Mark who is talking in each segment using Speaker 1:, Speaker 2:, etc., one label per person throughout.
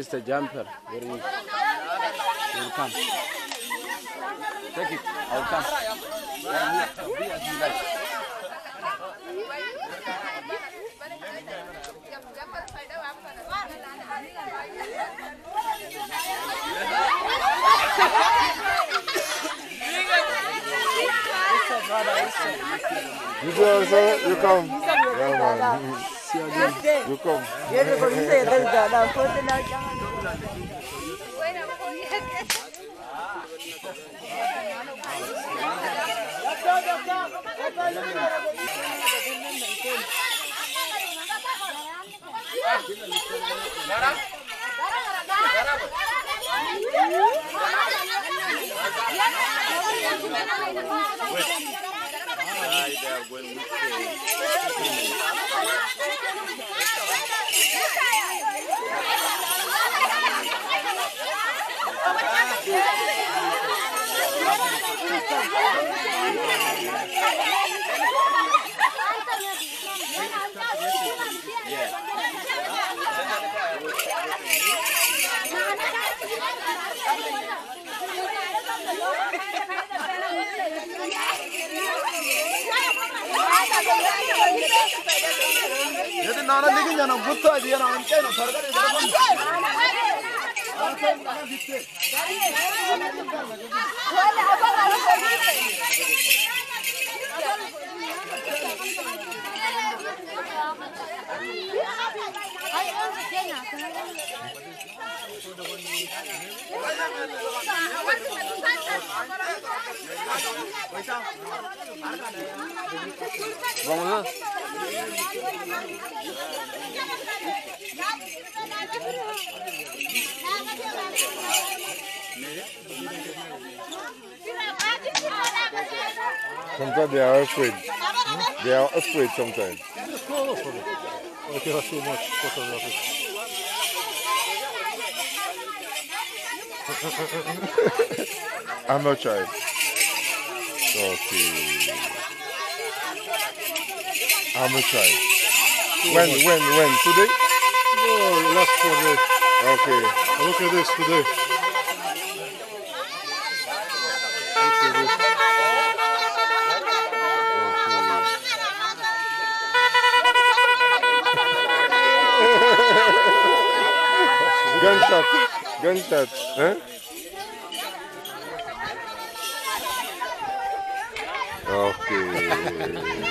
Speaker 1: is the jumper. Where is? He will come. Take it. I will come. Be as you like.
Speaker 2: You do also? You come. Yeah, man. You come.
Speaker 3: यदि नाना लेकिन जाना गुत्ता दिया ना अंते ना सरकार इधर
Speaker 2: Vamos lá? Sometimes they are afraid. They are afraid sometimes.
Speaker 4: I think too much photography.
Speaker 2: I'm not child. Okay. I'm a child. When? Today?
Speaker 4: No, last 4 days.
Speaker 2: Okay.
Speaker 4: Look at this today.
Speaker 2: Gunshot. Huh? Okay.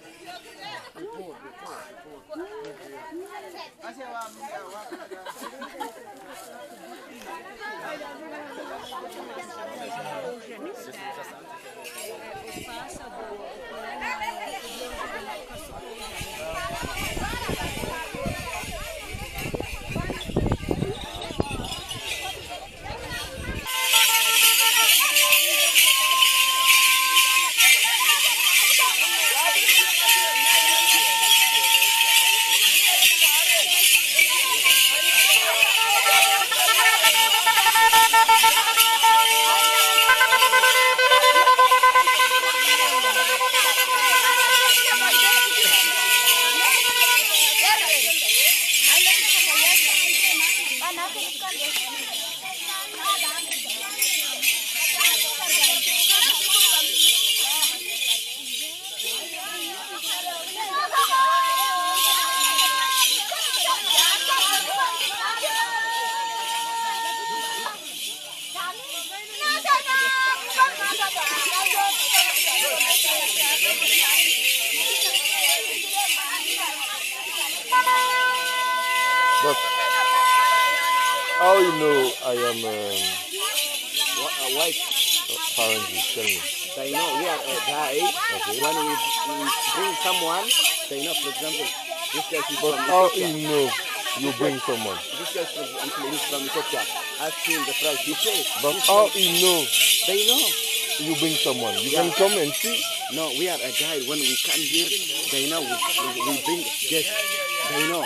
Speaker 2: But how you know I am
Speaker 1: White.
Speaker 2: Parangi? Tell me.
Speaker 1: They know we are a guy.
Speaker 2: Okay.
Speaker 1: When we bring someone, they know, for example, this guy is
Speaker 2: But
Speaker 1: from
Speaker 2: how
Speaker 1: Ethiopia.
Speaker 2: you know you bring someone?
Speaker 1: This guy is from Ethiopia. I've seen the price he pays.
Speaker 2: But how you know
Speaker 1: They know.
Speaker 2: you bring someone? You can come and see.
Speaker 1: No, we are a guide. When we come here, they know we bring guests. They know.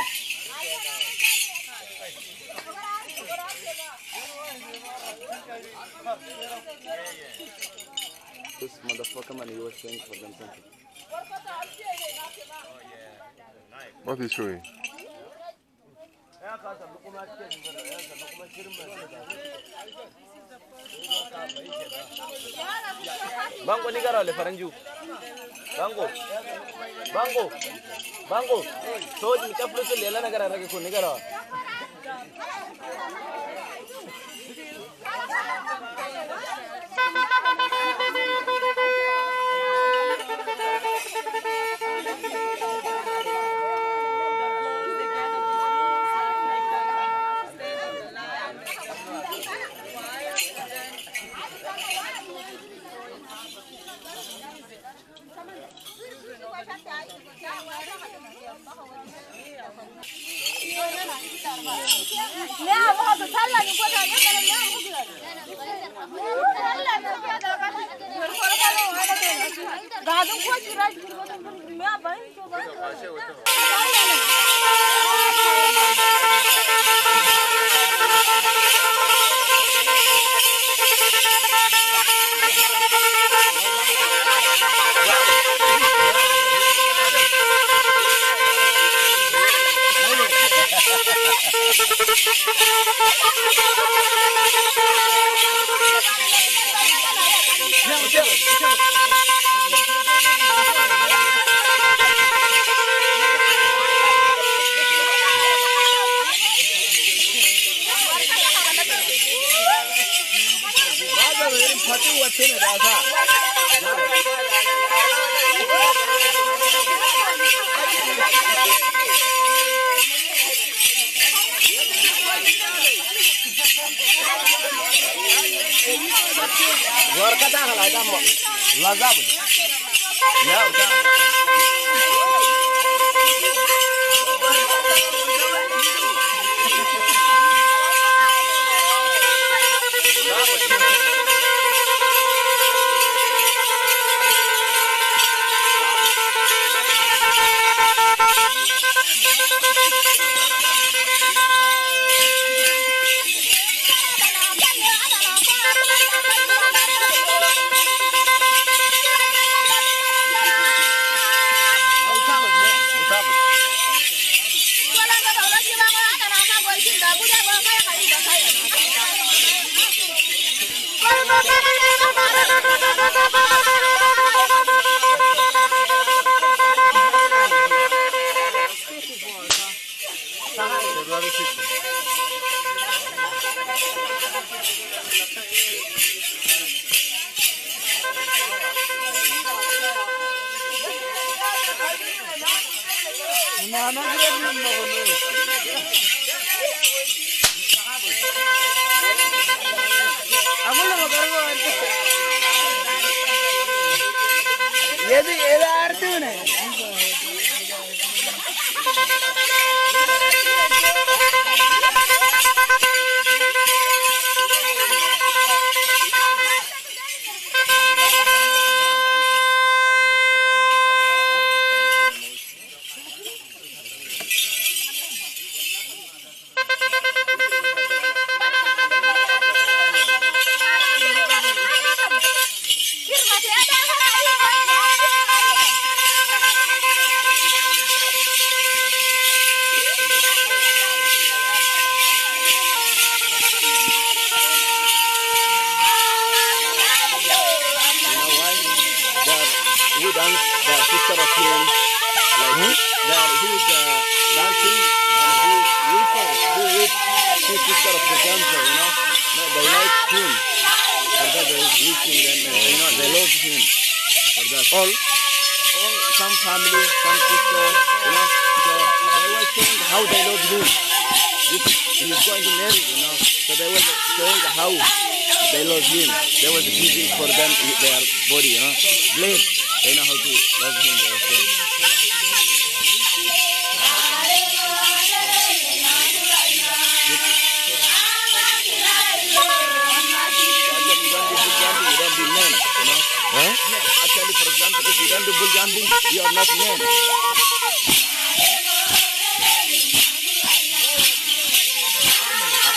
Speaker 1: This motherfucker man, he was saying for them something.
Speaker 2: What is showing?
Speaker 1: Bango ni gara le faranju. Bango. Bango. Bango. So ni kaplo se lela na gara rage ko ni gara.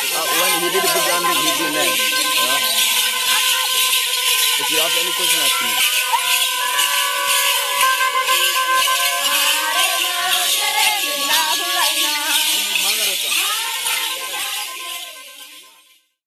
Speaker 1: If you have any question, ask me.